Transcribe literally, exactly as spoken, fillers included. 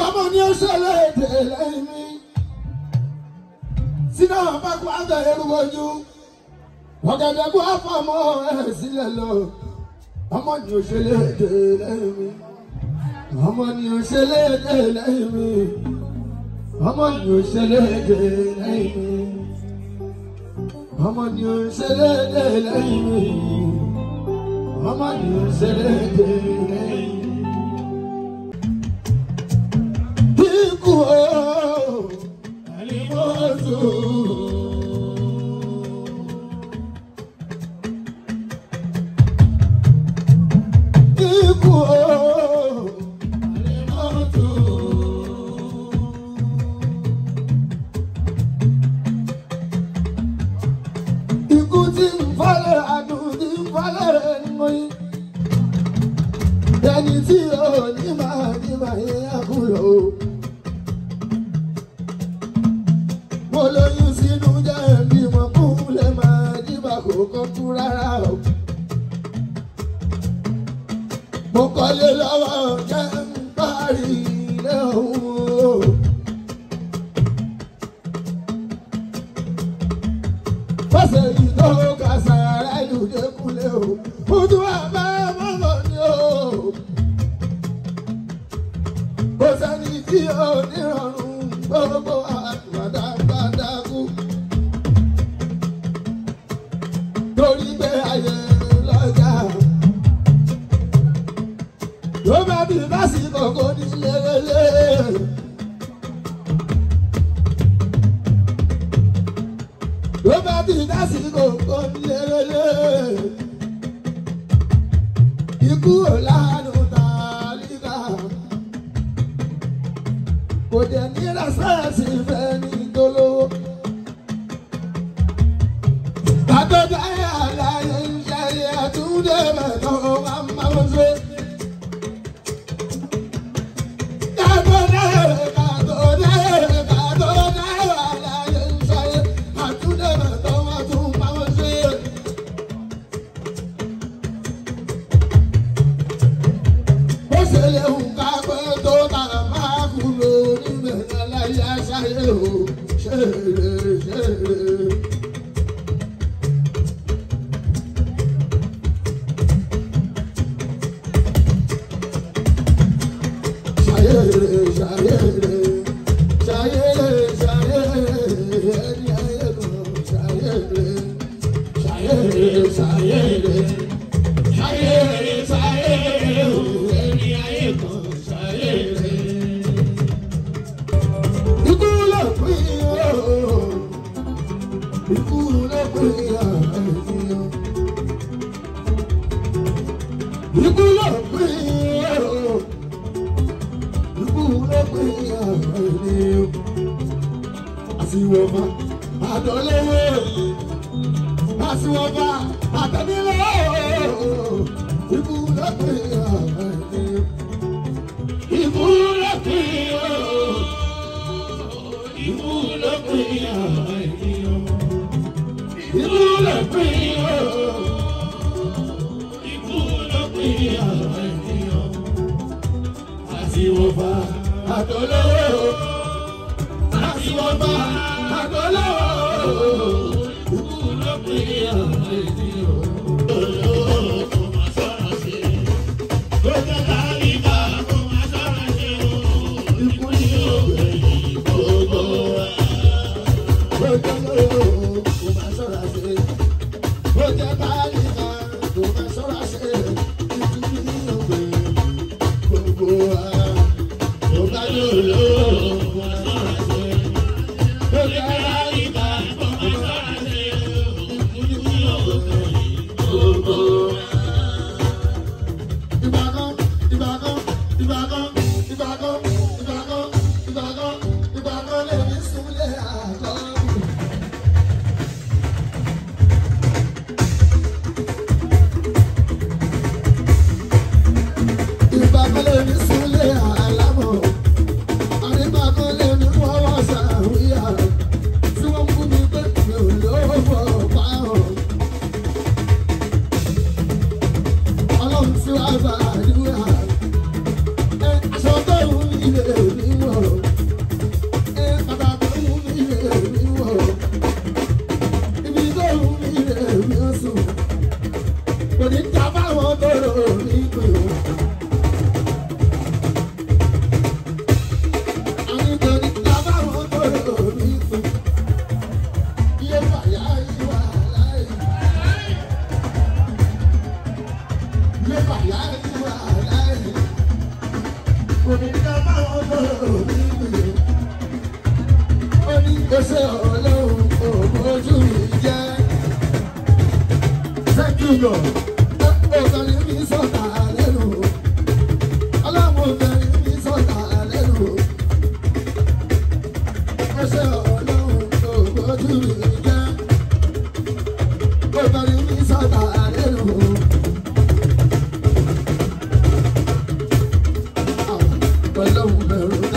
ọmọ ni ó ṣẹlẹ̀ èdè lẹ́yìn mi sínú ọba kó àgbà ẹrú ojú ọ̀gẹ̀dẹ̀ kó àfọmọ́ ẹ̀ sílẹ̀ lọ ọmọ ni ó ṣẹlẹ̀ èdè lẹ́yìn mi ọmọ ni ó ṣẹlẹ̀ èdè lẹ́yìn mi ọmọ ni ó ṣẹlẹ̀ èdè lẹ́yìn mi ọmọ ni ó ṣẹlẹ̀ èdè lẹ́yìn mi ọmọ ni ó ṣẹlẹ̀ èdè lẹ́yìn mi. Ikú o, àlìmọ́tò. Ikú o, àlìmọ́tò. Ikú tí ń falẹ̀ àdùn tí ń falẹ̀ rẹ̀ ń mọ́yì. Ẹni tí ò ní máa ní máa yẹ àkúrò. Mo lóyún sínú jẹ́ bí mo kú lè máa dìbà kó kọ́ kú rárá o. Mo kọ́lé lọ́wọ́ jẹ́ ń parí ilé òun o. Fọ́sẹ̀ yìí tó kàṣà ara ìlú dẹ́kunlé o. Ojú àbá mọ́mọ́ ni o. Kò sẹ́ni tí ò ní rọrùn gbogbo àgbàdàgbàdàkú. Torí pé ayé lọ́jà. Ló bá bí lásìkò kò ní lélele. Ló bá bí lásìkò kò ní lélele. Ikú ò lánàá tàlíkà. Kò dẹ̀ ní rẹ́sẹ̀sì fẹ́ ní tolówó. Kàtọ́jà ẹ̀ àlàyé ń ṣayé àtúndé mẹ́tọ́ máa ń máa ń ṣe. Kàtọ́jà ẹ̀ kàtọ́jà ẹ̀ kàtọ́jà ẹ̀ àlàyé ń ṣayé àtúndé mẹ́tọ́ máa tún máa ń ṣe. Ó ṣe lè hùn ká pé tó tàrà máa kú lò níbẹ̀ láyé aṣáyé o. Ṣeré ṣeré. Ṣayére ṣayére ṣayére ṣayére ẹni ayé kan ṣayére ṣayére ṣayére ṣayére ṣayére ẹni ayé kan ṣayére. Ikú ló pín o, ikú ló pín àìsíyàn. Ikú ló pín o. Àsìwọ̀fà àdọ́lẹ́wọ̀ àsìwọ̀fà àtẹ̀nílẹ̀ ikú lọ́pẹ́ ikú lọ́pẹ́ ikú lọ́pẹ́ ikú lọ́pẹ́ ikú lọ́pẹ́ àsìwọ̀fà àdọ́lẹ́wọ̀ àsìwọ̀fà àdọ́lẹ́wọ̀ ikú lọ́pẹ́ àìsíyàn. Aṣọ tó ń ilé mi wọ. bàyá ìwà láì. Kò ní ká báwọn bọ̀ òbí mi. Ó ní kó ṣe ọlọ́run òbójú mi jẹ́. Thank you God. Obìnrin mi sọ̀tà lẹ́nu. Ọlọ́run obìnrin mi sọ̀tà lẹ́nu. Kó ṣe ọlọ́run òbójú mi jẹ́. Obìnrin mi sọ̀tà lẹ́nu. Ọlọ́run bẹ̀rù.